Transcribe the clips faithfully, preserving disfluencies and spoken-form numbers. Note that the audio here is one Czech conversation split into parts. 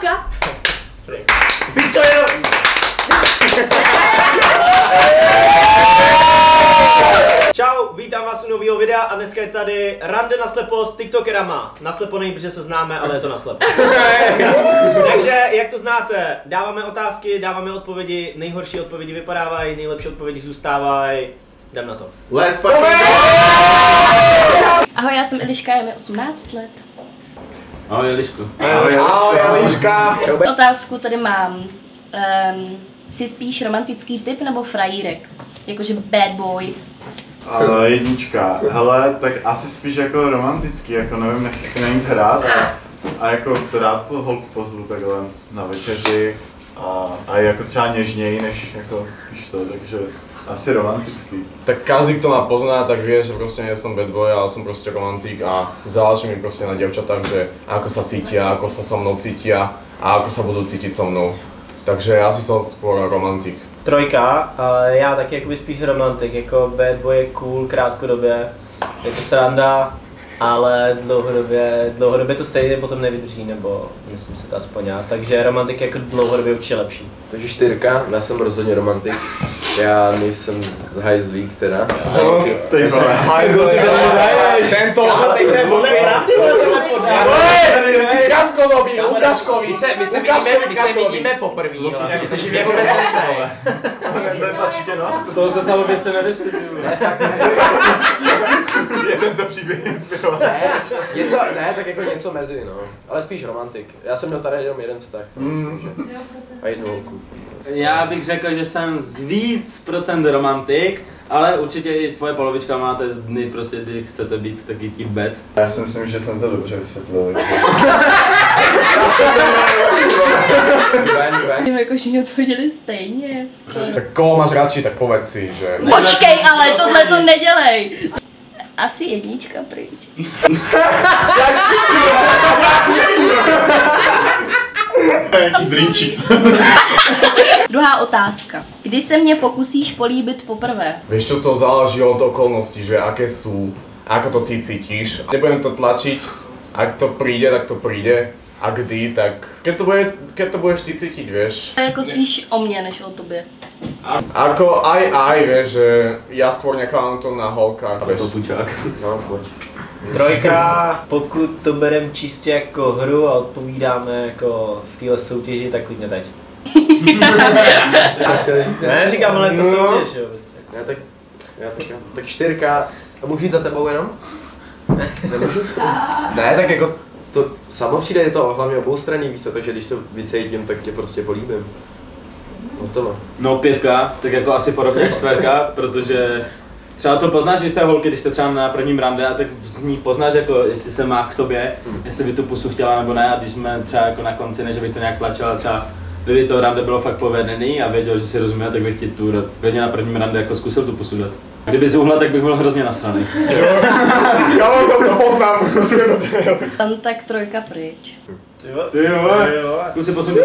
Babka! Čau, vítám vás u nového videa a dneska je tady rande naslepo s tiktokerama. Naslepo nejím, protože se známe, ale je to naslepo. Takže, jak to znáte, dáváme otázky, dáváme odpovědi, nejhorší odpovědi vypadávají, nejlepší odpovědi zůstávají. Jdem na to. Let's fucking go! Ahoj, já jsem Eliška, je mi osmnáct let. Ahoj Eliško. Ahoj, ahoj Eliška. Otázku tady mám. Um, jsi spíš romantický typ nebo frajírek? Jakože bad boy. Ale jednička. Hele, tak asi spíš jako romantický, jako nevím, nechci si na nic hrát a, a jako to rád po holku pozvu takhle na večeři a, a jako třeba něžněji než jako spíš to, takže asi romantický. Tak každý, kto ma pozná, tak vie, že proste nie som bad boy, ale som proste romantík a záleží mi proste na dievčatách, že ako sa cítia, ako sa so mnou cítia a ako sa budú cítiť so mnou. Takže asi som skôr romantik. Trojka, a já taky jakoby spíš romantik, jako bad boy je cool krátkodobě, je to sranda, ale dlouhodobě, dlouhodobě to stejně potom nevydrží, nebo myslím si to aspoň já, takže romantik jako dlouhodobě určitě lepší. Takže čtyřka, já jsem rozhodně romantik, já nejsem z hajzlík teda. No, ty vole, hajzlík, Tento krátkodobý, Lukáškovi, My se, my se vidíme, my se vidíme poprvé, takže mě vůbec neznají. Z toho se stalo byste nedostali. Je tento příběh inspirovaný. Ne, něco, ne, tak jako něco mezi, no. Ale spíš romantik. Já jsem měl tady jenom jeden vztah. Mm. A jednu holku. Já bych řekl, že jsem z víc procent romantik, ale určitě i tvoje polovička máte dny, prostě, kdy chcete být taky tím bad. Já si myslím, že jsem to dobře vysvětlil. Tím jako všichni odpověděli stejně. Tak koho máš radši, tak povedz si, že... Počkej, ale tohle to nedělej! Asi jednička pryč. Jaký drinčík. Druhá otázka. Kdy se mě pokusíš políbit poprvé? Vieš čo, to záleží od okolností, že aké sú, ako to ty cítiš. Nebudem to tlačiť, ak to príde, tak to príde. A kdy, tak keď to, bude, keď to budeš ty cítiť, vieš. To je jako spíš o mně, než o tobě. Ako aj aj, vieš, že ja skôr nechám to na holkách, vieš. To pučák. No, pojď. Trojka, pokud to berem čistě jako hru a odpovídáme jako v téhle soutěži, tak klidně teď. Ne, říkám, ale to soutěž, jo. Já tak, já tak, tak čtyřka. A můžu jít za tebou jenom? Nemůžu? Ne, tak jako to samo přijde, je to hlavně oboustranný, víš co, takže když to vycítím, tak tě prostě políbím. Hotovo. No pětka, tak jako asi podobně čtverka, protože třeba to poznáš, že jste holky, když jste třeba na prvním rande a tak z ní poznáš, jako, jestli se má k tobě, hmm. jestli by tu pusu chtěla nebo ne, a když jsme třeba jako na konci, než bych to nějak tlačil, a třeba kdyby to rande bylo fakt povedený a věděl, že si rozumí, tak bych ti tu klidně na prvním rande jako zkusil tu pusu dát. Kdyby zuhla, tak bych byl hrozně nasraný. Kámo, to, to poznám. Tam tak trojka pryč. Ty jo, kluci posuňte.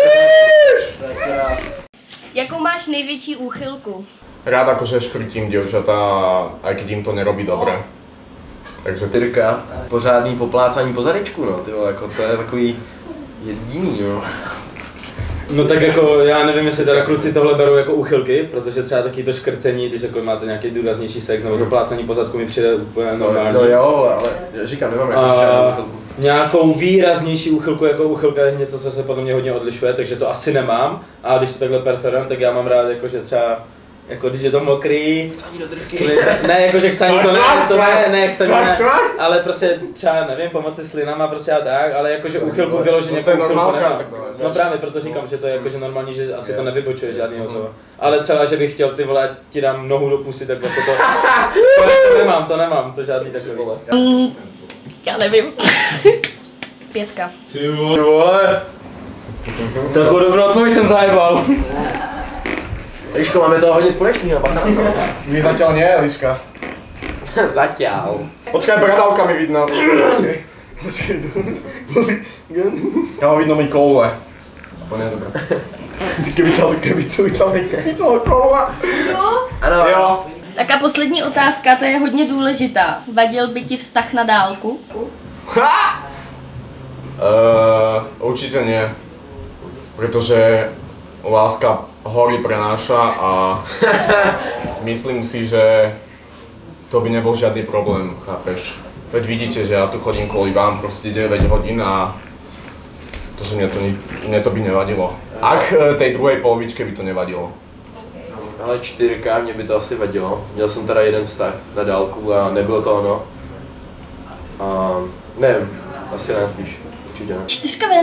Jakou máš největší úchylku? Rád akože škrtím dievčatá, aj keď im to nerobí dobre. Takže ty... Čtyřka, pořádný poplácání po zadečku, no, ty vole, jako to je takový jediný, jo. No tak jako, já nevím, jestli teda kluci tohle berou jako úchylky, protože třeba taky to škrcení, když jako máte nějaký důraznější sex, nebo to plácení po zadku mi přijde úplně normální. No, no jo, ale říkám, nemám jako žádnou úchylku. Nějakou výraznější úchylku, jako úchylka je něco, co se podle mě hodně odlišuje, takže to asi nemám. A když to takhle preferujem, tak já mám rád, jako, že třeba, jako když je to mokrý, slin, ne, jako že chcání to ne, to ne, ne, chcení ne, ale prostě třeba nevím, pomoci slinama prostě a tak, ale jakože úchylku vyloženě jako úchylku nemám. No právě, proto říkám, že to je jakože normální, že asi to nevybočuje žádnýho toho. Ale třeba, že bych chtěl ty vole, ti dám nohu do pusy, tak jako to, to, to nemám, to nemám, to žádný takový. Mm, já nevím. Pětka. Ty vole, takovou dobrou odpověď jsem zajebal. Eliško, máme toho hodně společného, bacha. My zatiaľ nie, Eliška. Zatiaľ. Počkaj, bradavka mi vidno. Počkej. Počkej, Kámo, vidno mi koule. To nie je dobré. Keby čas, keby celý čas mi kvícelo koule. Jo? Ano. Jo. Tak a poslední otázka, to je hodně důležitá. Vadil by ti vztah na dálku? Ha! Uh, určite nie. pretože láska hory prenáša a myslím si, že to by nebol žiadny problém, chápeš? Veď vidíte, že ja tu chodím kvôli vám proste deväť hodín a to, že mne to, mne to by nevadilo. Ak tej druhej polovičke by to nevadilo. Ale čtyřka, mě by to asi vadilo. Měl jsem teda jeden vztah na dálku a nebylo to ono. A nevím, asi ne spíš, určitě ne. Čtyřka ven.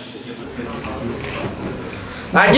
Ani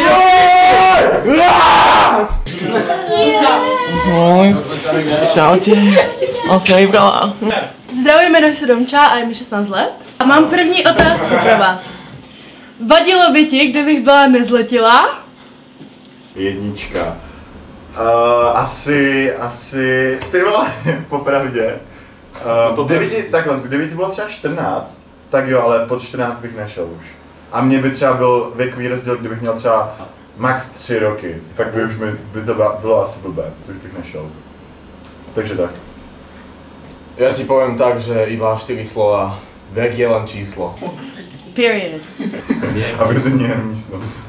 Ahoj. Čau tě. On se vybrala. Zdravím, jmenuji se Domča a je mi šestnáct let. A mám první otázku pro vás. Vadilo by ti, kdybych byla nezletilá? Jednička. Uh, asi, asi, ty vole, popravdě. Uh, kdyby ti, takhle, kdyby ti bylo třeba čtrnáct, tak jo, ale pod čtrnáct bych nešel už. A mně by třeba byl věkový rozdíl, kdybych měl třeba max tři roky, tak by už mi, by to bylo asi blbé, to už bych nešel. Takže tak. Ja ti poviem tak, že iba štyri slova. Vek je len číslo. Period. A vězení je jenom místnost.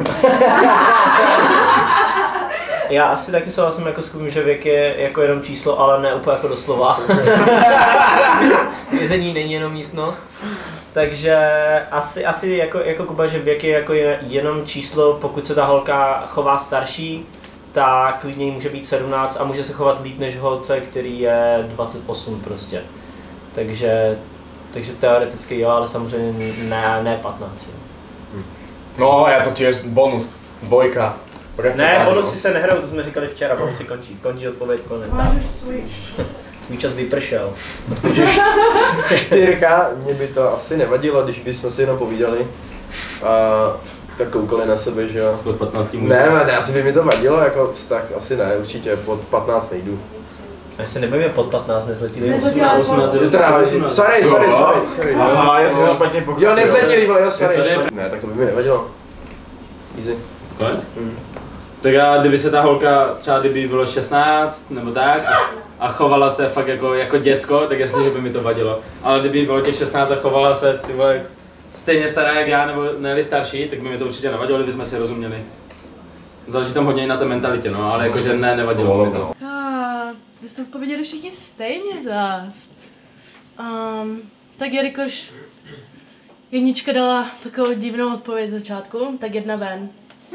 Já asi taky souhlasím jako s tím, že věk je jako jenom číslo, ale ne úplně jako doslova. Vězení není jenom místnost. Takže asi, asi jako, jako Kuba, že věk je jako je jenom číslo, pokud se ta holka chová starší, tak klidně jí může být sedmnáct a může se chovat líp než holce, který je dvacet osm prostě. Takže, takže teoreticky jo, ale samozřejmě ne, ne patnáct. Jo. No, ja to tiež bonus, dvojka. Presne Ne, tak, bonusy no. se nehrajou, to jsme říkali včera, bonusy končí, končí odpověď, konec. Můj čas vypršel. čtyřka, mě by to asi nevadilo, když bychom si jenom povídali. A tak koukali na sebe, že jo. Pod patnácti můžu. Ne, ne, asi by mi to vadilo, jako vztah, asi ne, určitě, pod patnáct nejdu. A se nebavíme pod patnáct, nezletilý. Nezletilá osmnáct, osmnáct. Teda, sorry, sorry, sorry, sorry. Aha, já jsem to špatně pochopil. Jo, nezletilý, vole, jo, sorry. Sorry. Ne, tak to by mi nevadilo. Easy. Konec? Hmm. Tak a kdyby se ta holka, třeba kdyby bylo šestnáct nebo tak a, a chovala se fakt jako, jako děcko, tak jasně, že by mi to vadilo. Ale kdyby bylo těch šestnáct a chovala se ty vole stejně stará jak já nebo ne starší, tak by mi to určitě nevadilo, kdybychom si rozuměli. Záleží tam hodně i na té mentalitě, no, ale jakože ne, nevadilo mi to. Ah, vy jste odpověděli všichni stejně zás. Um, tak jelikož jednička dala takovou divnou odpověď z začátku, tak jedna ven.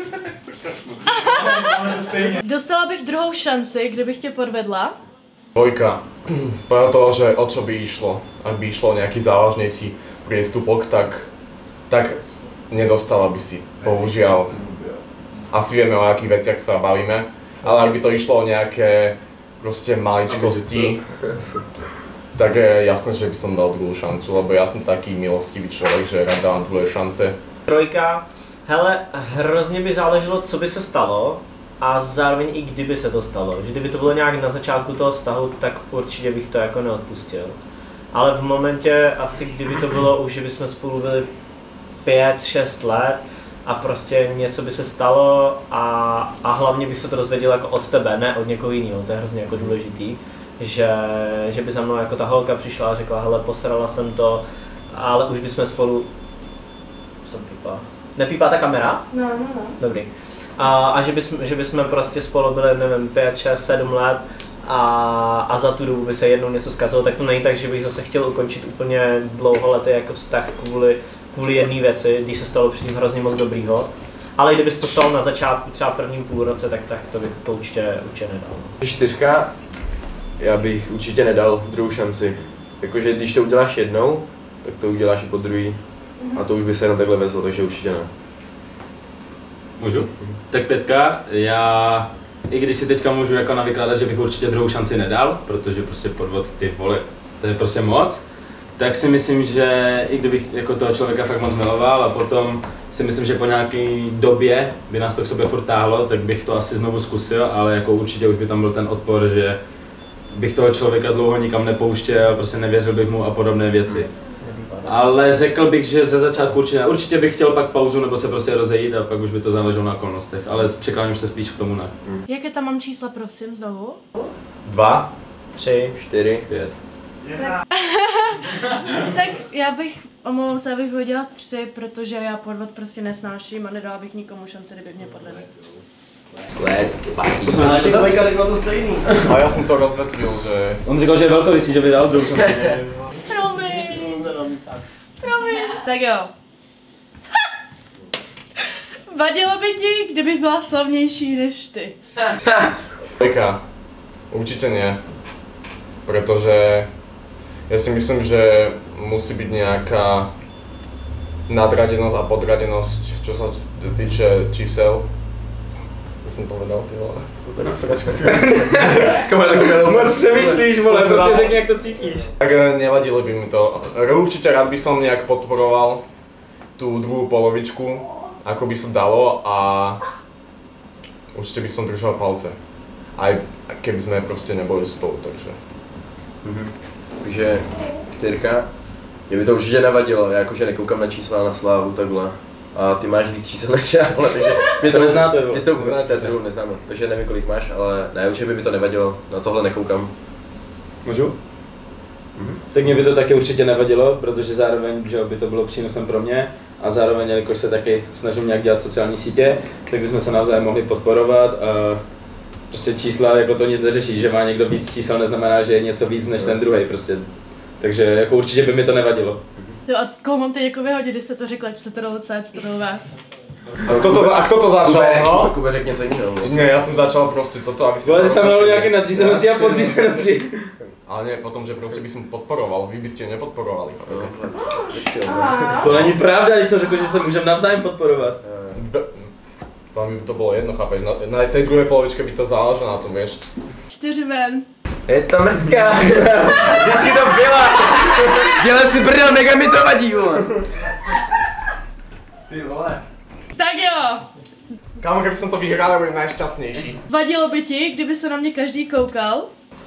Dostala bych druhou šanci, kdybych tě podvedla. Dvojka. Podľa toho, že o čo by išlo. Ak by išlo o nejaký závažnejší priestupok, tak, tak nedostala by si. Bohužiaľ. Asi vieme, o akých veciach sa bavíme. Ale ak by to išlo o nejaké proste maličkosti, tak je jasné, že by som dal druhú šancu, lebo ja som taký milostivý človek, že rád dávam druhé šance. Trojka. Hele, hrozně by záleželo, co by se stalo a zároveň i kdyby se to stalo. Že kdyby to bylo nějak na začátku toho vztahu, tak určitě bych to jako neodpustil. Ale v momentě asi kdyby to bylo už, že bychom spolu byli pět šest let a prostě něco by se stalo a, a hlavně bych se to dozvěděl jako od tebe, ne od někoho jiného, to je hrozně jako důležitý. Že, že by za mnou jako ta holka přišla a řekla, hele, posrala jsem to, ale už bychom spolu... Jsem pípá. Nepípá ta kamera? No, no, no. Dobrý. A, a že, bys, že bychom prostě spolu byli, nevím, pět, šest, sedm let a, a za tu dobu by se jednou něco zkazilo, tak to není tak, že bych zase chtěl ukončit úplně dlouholetý jako vztah kvůli, kvůli jedné věci, když se stalo předtím hrozně moc dobrýho. Ale kdyby se to stalo na začátku, třeba prvním půl roce, tak, tak to bych to určitě, určitě nedal. Čtyřka, já bych určitě nedal druhou šanci. Jakože když to uděláš jednou, tak to uděláš i po druhý. A to už by se jenom takhle vezlo, takže určitě ne. Můžu? Tak pětka, já, i když si teďka můžu jako navykládat, že bych určitě druhou šanci nedal, protože prostě podvod, ty vole, to je prostě moc, tak si myslím, že i kdybych jako toho člověka fakt moc miloval a potom si myslím, že po nějaké době by nás to k sobě furt táhlo, tak bych to asi znovu zkusil, ale jako určitě už by tam byl ten odpor, že bych toho člověka dlouho nikam nepouštěl, prostě nevěřil bych mu a podobné věci. Ale řekl bych, že ze začátku určitě, určitě bych chtěl pak pauzu nebo se prostě rozejít a pak už by to záleželo na okolnostech, ale přikláním se spíš k tomu ne. Jaké tam mám čísla, prosím, znovu? Dva, Tři, čtyři, pět. Tak já bych Omlouvám se, abych hodila tři, protože já podvod prostě nesnáším a nedala bych nikomu šanci, kdyby mě podvedli. Lec, Naši dvojka bylo to stejný. A já jsem to rozvetvil, že... On říkal, že je velkorysý, že by dal druhou šanci. Promiň. Promiň. Tak jo. Vadilo by ti, kdybych byla slavnější než ty. Dvojka. Určite nie. Pretože ja si myslím, že musí byť nejaká nadradenosť a podradenosť, čo sa týče čísel. Ja som povedal, ty vole, to tak sračka. Moc přemýšlíš, vole, prostě řekni, jak to cítíš. Tak nevadilo by mi to. Určite rád by som nejak podporoval tú druhú polovičku, ako by sa dalo a určite by som držal palce. Aj keby sme proste neboli spolu, takže. Mhm. Takže čtyřka. Mě by to určitě nevadilo, já jakože nekoukám na čísla na slávu takhle. A ty máš víc čísel než já, ale takže mě to neznáte, mě to neznáte, neznáme, takže nevím kolik máš, ale ne, určitě by mi to nevadilo, na tohle nekoukám. Můžu? Mhm. Tak mě by to taky určitě nevadilo, protože zároveň, že by to bylo přínosem pro mě a zároveň, jelikož se taky snažím nějak dělat sociální sítě, tak bychom se navzájem mohli podporovat a prostě čísla, jako to nic neřeší, že má někdo víc čísel, neznamená, že je něco víc než ten druhý prostě. Takže jako určitě by mi to nevadilo. Jo, a koho mám teď jako vyhodit, když jste to řekli, co to dalo C, co to dalo V? A kto to, a kto to začal, no? Kube, řekni něco jiného. Nie, ja som začal proste toto, aby ste... Ale ty tam dalo nejaké nadřízenosti a podřízenosti. Ale nie, potom, že proste by som podporoval, vy by ste nepodporovali, chápete? To není pravda, co řekl, že se můžeme navzájem podporovat. Tam by to bolo jedno, chápeš? Na, na tej druhej polovičke by to záleželo na tom, vieš? Čtyři ven. Je to mrtka. Vždycky to byla. Dělám si prdel, mega mi to vadí, vole. Ty vole. Tak jo. Kámo, keby som to vyhral, ja budem najšťastnejší. Vadilo by ti, kdyby se na mě každý koukal?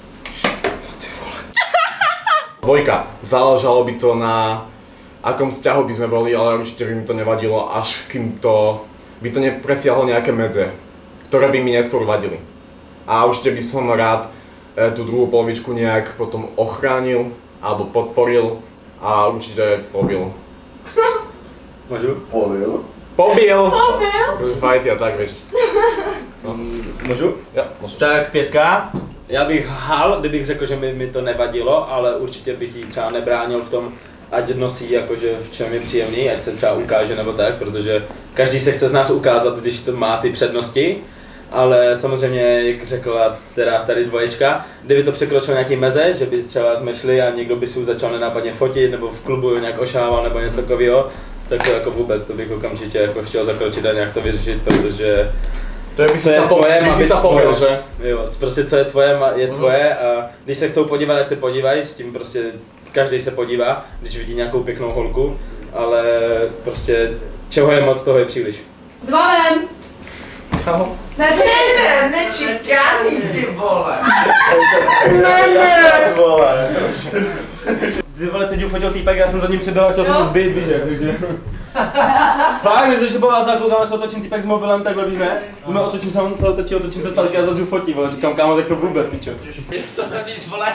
Dvojka. Záležalo by to na akom vzťahu by sme boli, ale určite by mi to nevadilo, až kým to by to nepresiahlo nejaké medze, ktoré by mi neskôr vadili. A určite by som rád e, tú druhú polovičku nejak potom ochránil alebo podporil a určite pobil. Můžu? Pobil. Pobil! Pobil? Fajty a tak, vieš. No. Můžu? Ja, môžeš. Tak pětka. Já bych hal, kdybych řekl, že mi, mi to nevadilo, ale určitě bych jí třeba nebránil v tom, ať nosí jakože v čem je příjemný, ať se třeba ukáže nebo tak, protože každý se chce z nás ukázat, když to má ty přednosti. Ale samozřejmě, jak řekla teda tady dvoječka, kdyby to překročilo nějaký meze, že by třeba jsme šli a někdo by si začal nenápadně fotit nebo v klubu nějak ošával nebo něco takového, tak to jako vůbec, to bych okamžitě jako chtěl zakročit a nějak to vyřešit, protože to je, by si sa tvoje, by si sa pobil, že? Jo, prostě co je tvoje, je tvoje a když se chcou podívat, ať se podívají, s tím prostě každý se podívá, když vidí nějakou pěknou holku, ale prostě čeho je moc, toho je příliš. Dva ven. Kámo? Ne, ne, nečekaný, ty vole. Ne, ne, vole. Ty vole, teď ufotil týpek, já jsem za ním přibyl a chtěl jsem ho zbyt, víš jak, takže... Fakt, když se bavil za koukám, že se otočím týpek s mobilem, takhle víš ne? Jdu otočím se, on se otočí, otočím se zpátky a zase fotí, vole, říkám kámo, tak to vůbec, pičo. Co to říct, vole?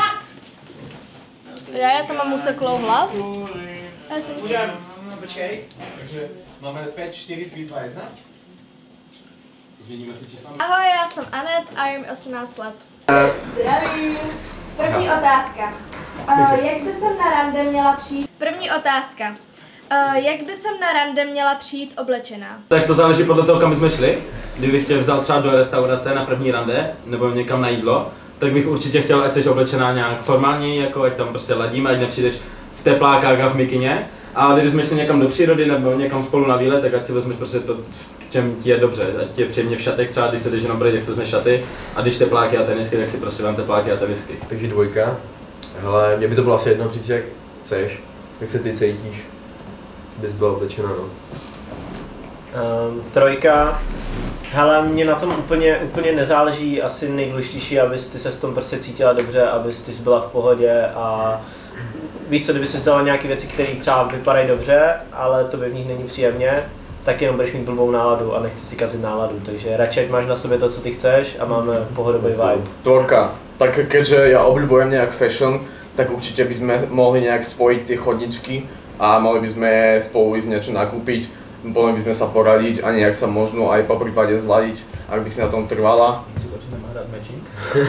Já, já tam mám useklou hlavu. Já jsem si... No, počkej. Takže máme pět, čtyři, tři, dva, jedna. Změníme si čísla. Ahoj, já jsem Anet a je mi osmnáct let. Zdravím. První otázka. Uh, jak by jsem na rande měla přijít? První otázka. Uh, jak by jsem na rande měla přijít oblečená? Tak to záleží podle toho, kam jsme šli. Kdybych tě vzal třeba do restaurace na první rande, nebo někam na jídlo, tak bych určitě chtěl, ať jsi oblečená nějak formální, jako ať tam prostě ladíme, ať nepřijdeš v teplákách a v mikině. A kdybychom šli někam do přírody nebo někam spolu na výlet, tak ať si vezmeš prostě to, v čem ti je dobře, ať ti je příjemně v šatech, třeba když se jdeš jenom brát, tak si vezmeš šaty, a když tepláky a tenisky, tak si prostě vem tepláky a tenisky. Takže dvojka. Hele, mě by to bylo asi jedno říct, jak chceš, jak se ty cítíš, bys byla oblečená, no. Um, trojka. Hele, mě na tom úplně, úplně nezáleží, asi nejdůležitější, abys ty se s tom prostě cítila dobře, abys ty byla v pohodě a víš co, kdyby si vzala nějaké věci, které třeba vypadají dobře, ale to by v nich není příjemně, tak jenom budeš mít blbou náladu a nechci si kazit náladu, takže radši ať máš na sobě to, co ty chceš a máme pohodový vibe. Tvorka. Tak keďže ja obľúbujem nejak fashion, tak určite by sme mohli nejak spojiť tie chodničky a mali by sme spolu ísť niečo nakúpiť, mohli by sme sa poradiť a nejak sa možno aj po prípade zladiť, ak by si na tom trvala. Začneme hrát matching?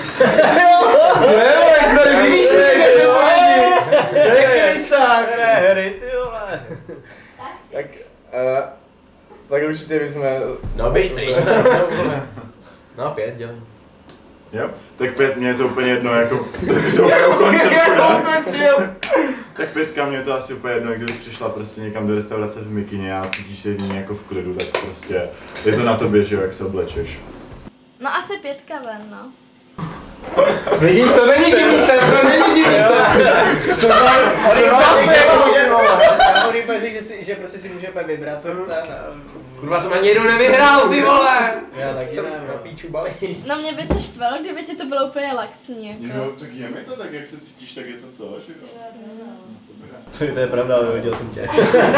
Nebo jak jsme vymýšleli, že pojedi! Jaký sák! hry, ty vole. Tak, uh, tak určite by sme... No běž pryč. No pět, dělej. Jo, tak pět, mě je to úplně jedno, jako to ukončil. ukončil. Tak pětka, mě je to asi úplně jedno, když přišla prostě někam do restaurace v mikině a cítíš se v ní jako v klidu, tak prostě je to na tobě, že jo, jak se oblečeš. No asi pětka ven, no. Vidíš, to není divný stav, to není divný stav. Co se vám, co se vám Já můžu říct, že, si, že prostě si můžeme vybrat, co chce. Kurva jsem ani jednou nevyhrál, ty vole! Já taky jsem na píču balí. No mě by to štvalo, kdyby ti to bylo úplně laxní, jako. Jo, tak je mi to tak, jak se cítíš, tak je to to, že jo? To je pravda, ale viděl jsem tě.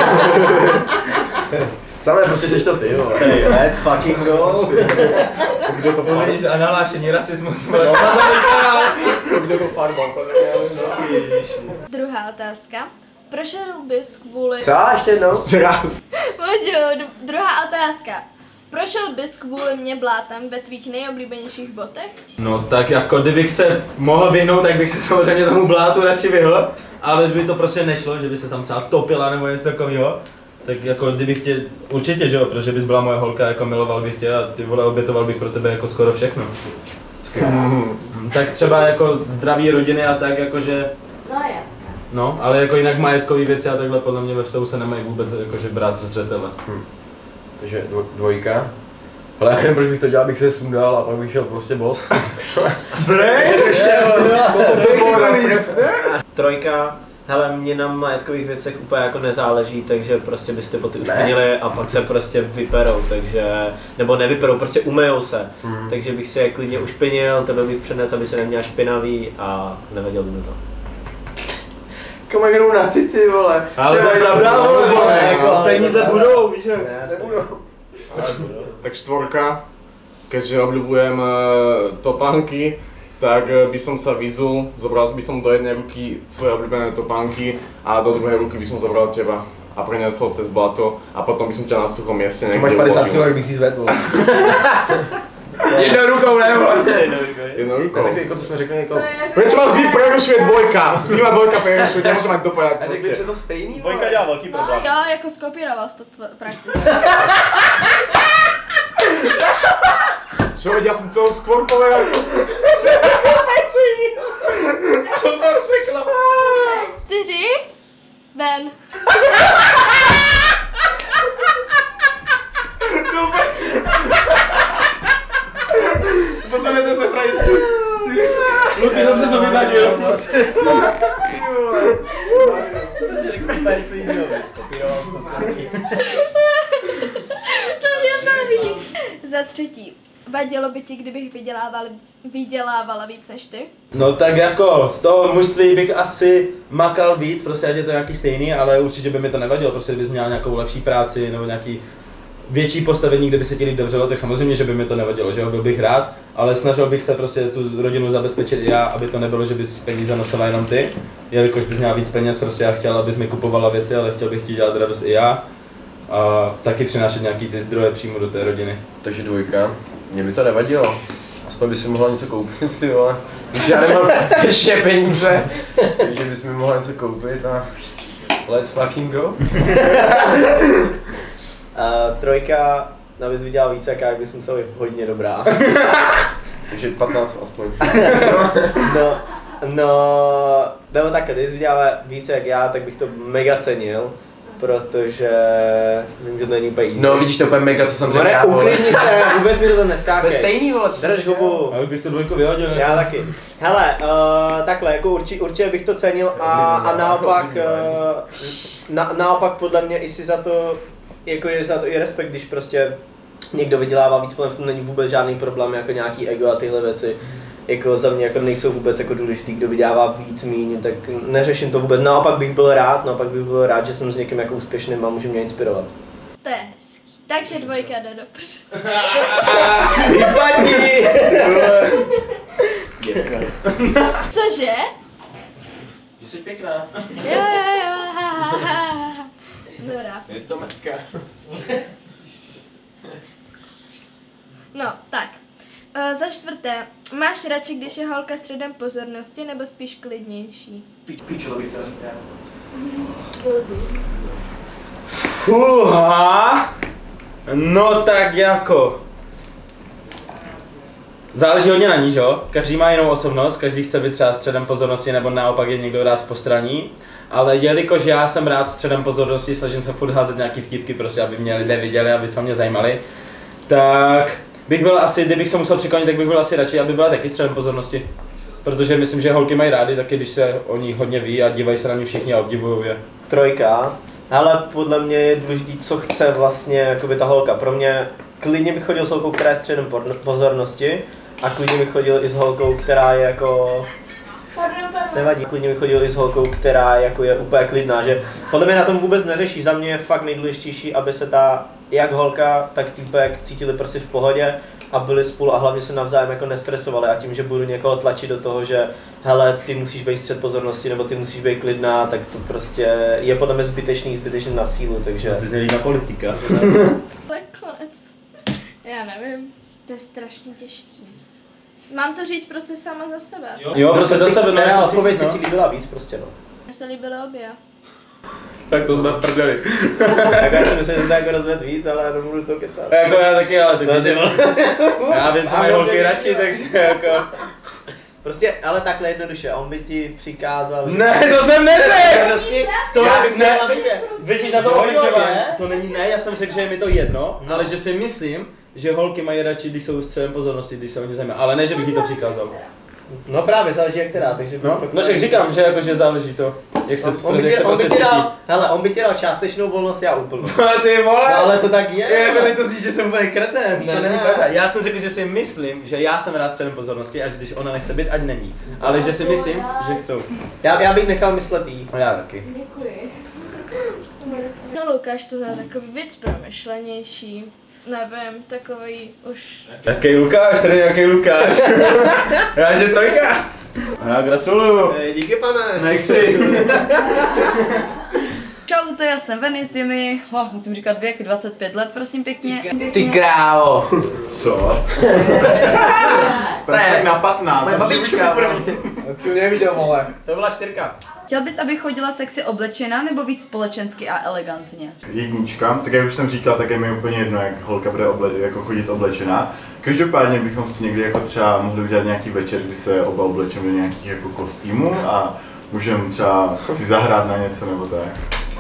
Samé prostě seš to ty, vole. Hey, let's fucking go. Kdo to To vidíš, a nahlášení rasismus. Kdo to farbal? Druhá otázka. Prošel bys kvůli... Co? Ještě jednou? Ještě raz. Můžu, d- druhá otázka. Prošel bys kvůli mě blátem ve tvých nejoblíbenějších botech? No tak jako kdybych se mohl vyhnout, tak bych se samozřejmě tomu blátu radši vyhl, ale kdyby to prostě nešlo, že by se tam třeba topila nebo něco takového, tak jako kdybych tě, určitě že jo, protože bys byla moje holka, jako miloval bych tě a ty vole obětoval bych pro tebe jako skoro všechno. Mm. Tak třeba jako zdraví rodiny a tak jakože, No jasně. no, ale jako jinak majetkový věci a takhle podle mě ve vztahu se nemají vůbec jakože brát zřetele. Hm. Takže dvo, dvojka. Ale já nevím, proč bych to dělal, bych se sundal a pak bych šel prostě boss. Brej, Trojka. Hele, mě na majetkových věcech úplně jako nezáleží, takže prostě byste boty ušpinili a pak se prostě vyperou, takže, nebo nevyperou, prostě umyjou se. Mm. Takže bych si je klidně ušpinil, tebe bych přenesl, aby se neměl špinavý a nevadil by mi to. Kam jenom na city, vole. ale to je pravda, vole, jako peníze budou, víš jak? Nebudou. Tak štvorka, keďže obľúbujem uh, topánky, tak uh, by som sa vyzul, zobral by som do jednej ruky svoje obľúbené topánky a do druhej ruky by som zobral teba a preniesol cez blato a potom by som ťa na suchom mieste To niekde máš padesát kilo, uložil. jak bych si zvedl, vole. Jednou rukou, ne, vole. Jednou rukou. Tak jako to jsme řekli, jako... Proč ma vždy prerušuje dvojka? Vždy ma dvojka prerušuje, nemôžem mať dopovedať A řekli proste. jsme to stejný, vole. Dvojka dělá velký No problém. jo, jako skopíroval jsi to p- prakticky. Čo veď, ja som celou skôr povedal. Čtyři. Ven. Pozorujete se frajíci. Luky, dobře jsem vyřadil. To mě baví. Za třetí. Vadilo by ti, kdybych vydělávala, vydělávala víc než ty? No tak jako z toho mužství bych asi makal víc, prostě ať je to nějaký stejný, ale určitě by mi to nevadilo, prostě kdybys měl nějakou lepší práci nebo nějaký větší postavení, kde by se ti líp dobřelo, tak samozřejmě, že by mi to nevadilo, že jo, byl bych rád, ale snažil bych se prostě tu rodinu zabezpečit i já, aby to nebylo, že bys peníze nosila jenom ty, jelikož bys měla víc peněz, prostě já chtěl, abys mi kupovala věci, ale chtěl bych ti dělat radost i já a taky přinášet nějaký ty zdroje přímo do té rodiny. Takže dvojka. Mně by to nevadilo. Aspoň bys mi mohla něco koupit, ty vole. Když já nemám ještě peníze, takže bys mi mohla něco koupit a... Let's fucking go. Uh, trojka, abys viděl více, jak bys musel být hodně dobrá. Takže patnáct aspoň. No, no, nebo takhle, když viděla více jak já, tak bych to mega cenil, protože vím, že to není úplně easy. No vidíš to úplně mega, co jsem řekl. More, uklidni se, vůbec mi to neskákej. To je stejný, vole, co Drž hubu. A už bych to dvojku vyhodil. Já taky. Hele, uh, takhle, jako urči, určitě bych to cenil a, a naopak, uh, na, naopak podle mě i si za to, jako je za to i respekt, když prostě někdo vydělává víc, v tom není vůbec žádný problém, jako nějaký ego a tyhle věci. Jako za mě jako nejsou vůbec jako důležitý, kdo vydělává víc, míň, tak neřeším to vůbec. Naopak bych byl rád, naopak bych byl rád, že jsem s někým jako úspěšným a může mě inspirovat. To je hezký. Takže dvojka jde do prdele. Vypadni! Cože? Že jsi pěkná. Jo, jo, jo, haha. Dobrá. Je to matka. No, tak. Uh, za čtvrté, máš radši, když je holka středem pozornosti, nebo spíš klidnější? Píčo, to bych to říkal. Uha. No tak jako. Záleží hodně na ní, že jo? Každý má jinou osobnost, každý chce být třeba středem pozornosti nebo naopak je někdo rád v postraní. Ale jelikož já jsem rád středem pozornosti, snažím se furt házet nějaký vtipky prostě, aby mě lidé viděli, aby se mě zajímali. Tak bych byl asi, kdybych se musel přiklonit, tak bych byl asi radši, aby byla taky středem pozornosti. Protože myslím, že holky mají rády taky, když se o ní hodně ví a dívají se na ní všichni a obdivují je. Trojka. Ale podle mě je důležité, co chce vlastně jakoby ta holka. Pro mě klidně bych chodil s holkou, která je středem pozornosti a klidně bych chodil i s holkou, která je jako... Nevadí, klidně bych chodil i s holkou, která jako je úplně klidná, že podle mě na tom vůbec neřeší. Za mě je fakt nejdůležitější, aby se ta jak holka, tak týpek cítili prostě v pohodě a byli spolu a hlavně se navzájem jako nestresovali. A tím, že budu někoho tlačit do toho, že hele, ty musíš být střed pozornosti nebo ty musíš být klidná, tak to prostě je podle mě zbytečný, zbytečný na sílu, takže... Ty jsi na politika. Ale konec. Já nevím. To je strašně těžký. Mám to říct prostě sama za sebe. Jo, jo prostě za sebe, ne, odpověď se ti líbila víc prostě, no. Mně se líbily obě. Tak to jsme prdeli. Tak já si myslím, že to jako rozvěd víc, ale nemůžu to kecat. Jako já taky, ale tak víš, já vím, co mají holky radši, takže jako... Prostě, ale takhle jednoduše, on by ti přikázal, že... Ne, to jsem neřekl! To já bych ne, měla vidět. Vidíš na to ovlivňování? To není ne, já jsem řekl, že je mi to jedno, no. Ale že si myslím, že holky mají radši, když jsou středem pozornosti, když se o ně zajímají, ale ne, že bych jí to přikázal. No právě, záleží jak teda, takže... No, no že říkám, že jakože záleží to, jak se, on, on by jak tě, se on prostě by ti dal, cítí. hele, on by ti dal částečnou volnost, já úplnou. Ty vole! No, ale to tak je. Je, jako teď to říct, že jsem úplně kreten, Ne, to není ne. pravda. Já jsem řekl, že si myslím, že já jsem rád středem pozornosti a že když ona nechce být, ať není. Ale že si myslím, že chcou. Já, já bych nechal myslet jí. No já taky. Děkuji. No Lukáš to byl takový víc promyšlenější. Nevím, takový už... Jaký Lukáš, tady nějaký Lukáš. Já že trojka. Já gratuluju. E, díky pane. Nechci. Čau, to já jsem Venice, je mi, oh, musím říkat věk, dvacet pět let, prosím pěkně. Ty krávo. Co? Tak na patnáct, může už první. Ty neviděl, vole. To byla čtyřka. Chtěl bys, aby chodila sexy oblečená nebo víc společensky a elegantně? Jednička, tak jak už jsem říkal, tak je mi úplně jedno, jak holka bude oble, jako chodit oblečená. Každopádně bychom si někdy jako třeba mohli udělat nějaký večer, kdy se oba oblečeme do nějakých jako kostýmů a můžeme třeba si zahrát na něco nebo tak.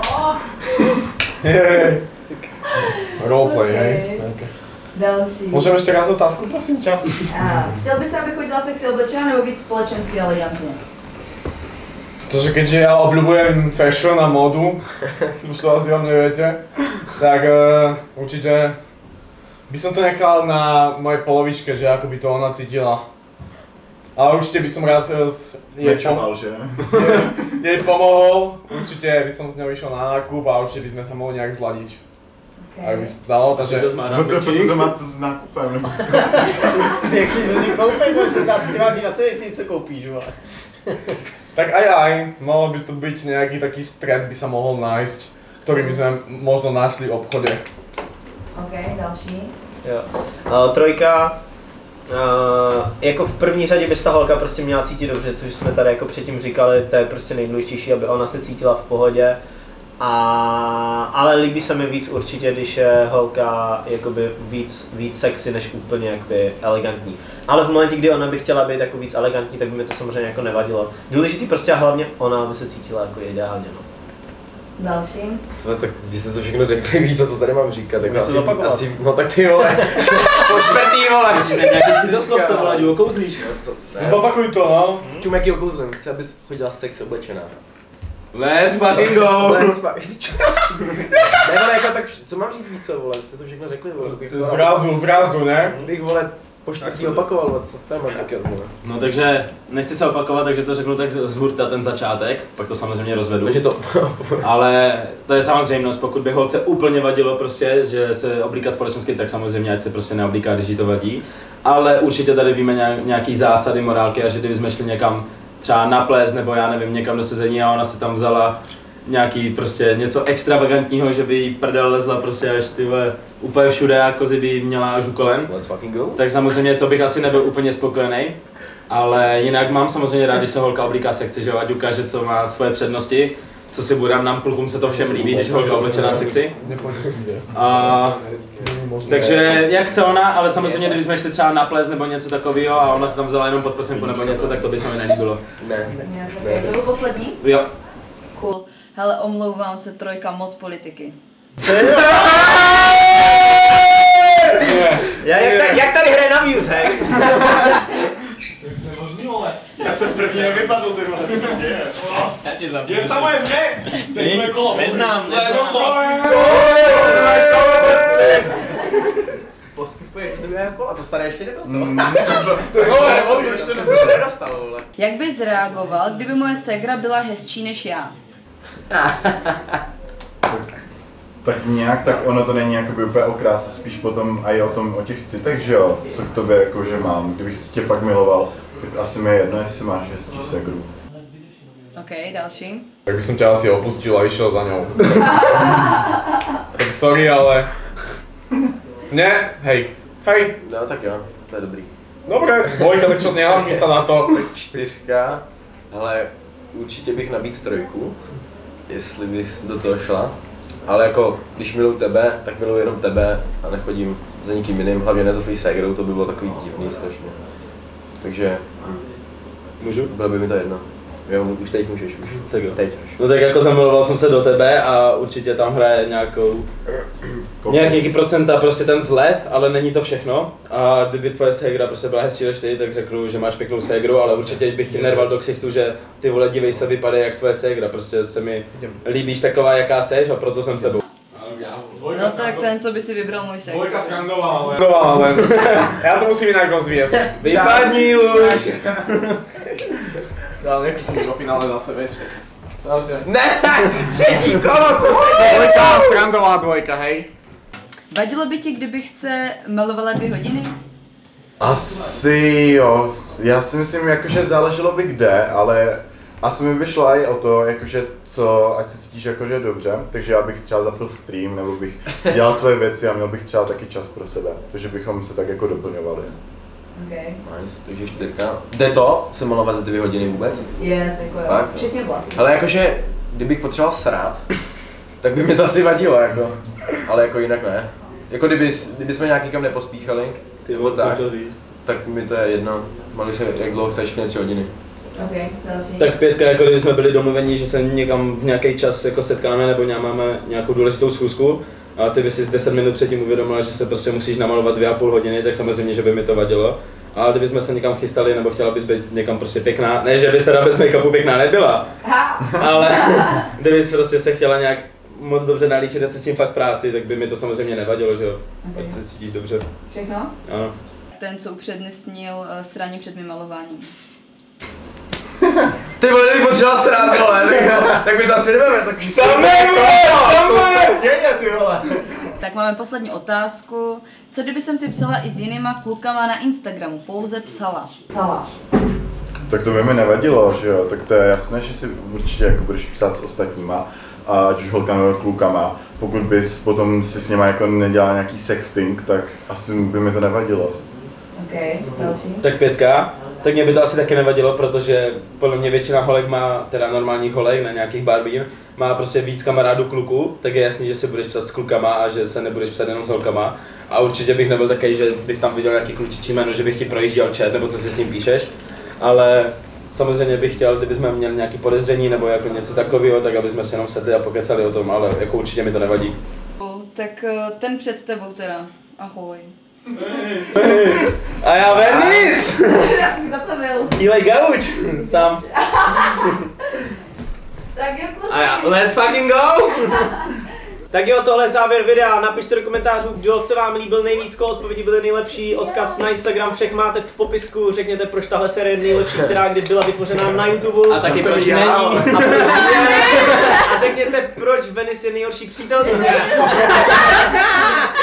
Roleplay, hej? Další. Můžeme ještě raz otázku, prosím tě? Chtěl bys, aby chodila sexy oblečená nebo víc společensky a elegantně? Protože keďže já obľúbujem fashion a módu, už to asi o mne viete, tak uh, určite by som to nechal na mojej polovičke, že ako by to ona cítila. Ale určite by som rád uh, jej, Nečamal, že? jej, jej pomohol, určite by som s ňou išiel na nákup a určite by sme sa mohli nejak zladiť. Okay. Tak by se dalo, takže... No to, co to má co s nákupem, nebo? Si jaký muzik koupej, to se dá přivází na sebe, co koupíš, vole. Tak aj aj, malo by to byť nejaký taký stred by sa mohol nájsť, ktorý by sme možno našli v obchode. OK, další. Jo. Uh, trojka. Uh, jako v první řadě by ta holka prostě měla cítit dobře, což jsme tady jako předtím říkali, to je prostě nejdůležitější, aby ona se cítila v pohodě. A, ale líbí se mi víc určitě, když je holka jakoby víc, víc sexy než úplně jakoby elegantní. Ale v momentě, kdy ona by chtěla být jako víc elegantní, tak by mi to samozřejmě jako nevadilo. Důležitý prostě a hlavně ona by se cítila jako ideálně. No. Další. No, tak vy jste to všechno řekli, víc, co to tady mám říkat, tak Můžeš asi, asi, no tak ty vole, po čtvrtý vole. Nějaký citoslovce, vole, ať okouzlíš. Zopakuj to, no. Čum, jaký okouzlím, chci, abys chodila sex oblečená. Let's fucking go! Let's fucking Ne, vole, jako tak, co mám říct víc, co, vole, jste to všechno řekli, vole, to bych, Zrazu, zrazu, ne? bych, vole, po čtvrtý opakoval, vole, co tam mám říkat, vole. No takže, nechci se opakovat, takže to řeknu tak z hurta ten začátek, pak to samozřejmě rozvedu. Takže to... Ale to je samozřejmost, pokud by holce úplně vadilo prostě, že se oblíká společensky, tak samozřejmě ať se prostě neoblíká, když jí to vadí. Ale určitě tady víme nějaký zásady, morálky a že kdybychom šli někam třeba na ples nebo já nevím, někam do sezení a ona si tam vzala nějaký prostě něco extravagantního, že by jí prdel lezla prostě až ty vole úplně všude a kozy by měla až u kolen. Let's fucking go. Tak samozřejmě to bych asi nebyl úplně spokojený. Ale jinak mám samozřejmě rád, když se holka oblíká sexy, že jo, ať ukáže, co má svoje přednosti. Co si budem, nám klukům se to všem líbí, když holka oblečená sexy. A, takže jak chce ona, ale samozřejmě kdybychom šli třeba na ples nebo něco takového a ona se tam vzala jenom podprsenku nebo něco, tak to by se mi nelíbilo. Ne, ne. Okay, to byl poslední? Jo. Cool. Hele, omlouvám se, trojka, moc politiky. Já, jak, tady, jak tady hraje na Muse, hej? Já jsem první nevypadl, ty vole, co se děje? Já tě zabiju. Je samo je mě! Teď kolo. Neznám, neznám. Postupuje do druhého kola, to staré ještě nebylo, co? Vole, vole, To se to nedostalo, vole. Jak bys reagoval, kdyby moje ségra byla hezčí než já? Tak nějak, tak ono to není jakoby úplně o kráse, spíš potom i o tom, o těch citech, že jo, co k tobě jakože mám. Kdybych si tě fakt miloval, tak asi mi je jedno, jestli máš hezčí segru. OK, další. Tak bych som ťa asi opustil a išiel za ňou. Tak sorry, ale... Ne, hej, hej. No tak jo, to je dobrý. Dobre, dvojka, tak čo, nehlavní sa na to. Čtyřka, hele, určitě bych nabít trojku, jestli bys do toho šla. Ale jako, když miluji tebe, tak miluji jenom tebe a nechodím za nikým jiným, hlavně ne za tvý ségrou, to by bylo takový divný strašně. Takže, hm. Můžu? Bylo by mi to jedno. Jo, už teď můžeš, už. Tak jo. Teď až. No tak jako zamiloval jsem se do tebe a určitě tam hraje nějakou, nějak, nějaký procenta prostě ten vzhled, ale není to všechno. A kdyby tvoje ségra prostě byla hezčí než ty, tak řeknu, že máš pěknou ségru, ale určitě bych ti nerval do ksichtu, že ty vole dívej se, vypadá jak tvoje ségra, prostě se mi líbíš taková jaká seš a proto jsem s tebou. No tak ten, co by si vybral můj ségra. Dvojka srandovala, ale... Srandovala len. Ja to musím inak rozvíjať. Vypadni už! Ale nechci si do finále zase, vieš. Čaute. Ne, třetí kolo, co se Dvojka, srandová dvojka, hej. Vadilo by ti, kdybych se malovala dvě hodiny? Asi jo, já si myslím, jakože záleželo by kde, ale asi mi by šlo i o to, jakože co, ať se cítíš jakože dobře, takže já bych třeba zapl stream, nebo bych dělal svoje věci a měl bych třeba taky čas pro sebe, takže bychom se tak jako doplňovali. Okay. Nice, takže čtyřka. Jde to se malovat za dvě hodiny vůbec? Yes, jako jo, Fakt? včetně vlasů. Ale jakože, kdybych potřeboval srát, tak by mi to asi vadilo, jako. Ale jako jinak ne. Jako kdyby, kdyby jsme nějak nikam nepospíchali, Ty vole, tak, co to víš? tak mi to je jedno. Maluj se, jak dlouho chceš, klidně tři hodiny. Okay, další. Tak pětka, jako kdyby jsme byli domluveni, že se někam v nějaký čas jako setkáme nebo máme nějakou důležitou schůzku a ty by si deset minut předtím uvědomila, že se prostě musíš namalovat dvě a půl hodiny, tak samozřejmě, že by mi to vadilo. Ale kdyby jsme se někam chystali nebo chtěla bys být někam prostě pěkná, ne, že bys teda bez make-upu pěkná nebyla, ale kdybys prostě se chtěla nějak moc dobře nalíčit a se s tím fakt práci, tak by mi to samozřejmě nevadilo, že jo, Okay. ať se cítíš dobře. Všechno? Ano. Ten, co upřednostnil uh, sraní před mým malováním. Ty vole, kdybych potřeboval srát, vole, tak, tak mi to asi nebudeme, tak Samé, co se děje, ty vole? Tak máme poslední otázku. Co kdyby jsem si psala i s jinýma klukama na Instagramu? Pouze psala. Psala. Tak to by mi nevadilo, že jo, tak to je jasné, že si určitě jako budeš psát s ostatníma, ať už holkama nebo klukama. Pokud bys potom si s nima jako nedělal nějaký sexting, tak asi by mi to nevadilo. OK, další. Tak pětka, tak mě by to asi taky nevadilo, protože podle mě většina holek má, teda normálních holek na nějakých barbín, má prostě víc kamarádů kluků, tak je jasný, že si budeš psat s klukama a že se nebudeš psat jenom s holkama. A určitě bych nebyl takový, že bych tam viděl nějaký klučičí jméno, že bych ti projížděl chat, nebo co si s ním píšeš. Ale samozřejmě bych chtěl, kdybychom měli nějaké podezření nebo jako něco takového, tak abychom si jenom sedli a pokecali o tom, ale jako určitě mi to nevadí. Tak uh, ten před tebou teda. Ahoj. A já Venice! Kdo to byl? Dílej gauč, sám. Tak je A já, let's fucking go! Tak jo, tohle je závěr videa, napište do komentářů, kdo se vám líbil nejvíc, koho odpovědi byly nejlepší, odkaz na Instagram všech máte v popisku, řekněte, proč tahle série je nejlepší, která kdy byla vytvořena na YouTube. A taky jsem proč já. není. A, proč je, a řekněte, proč Venice je nejhorší přítelkyně.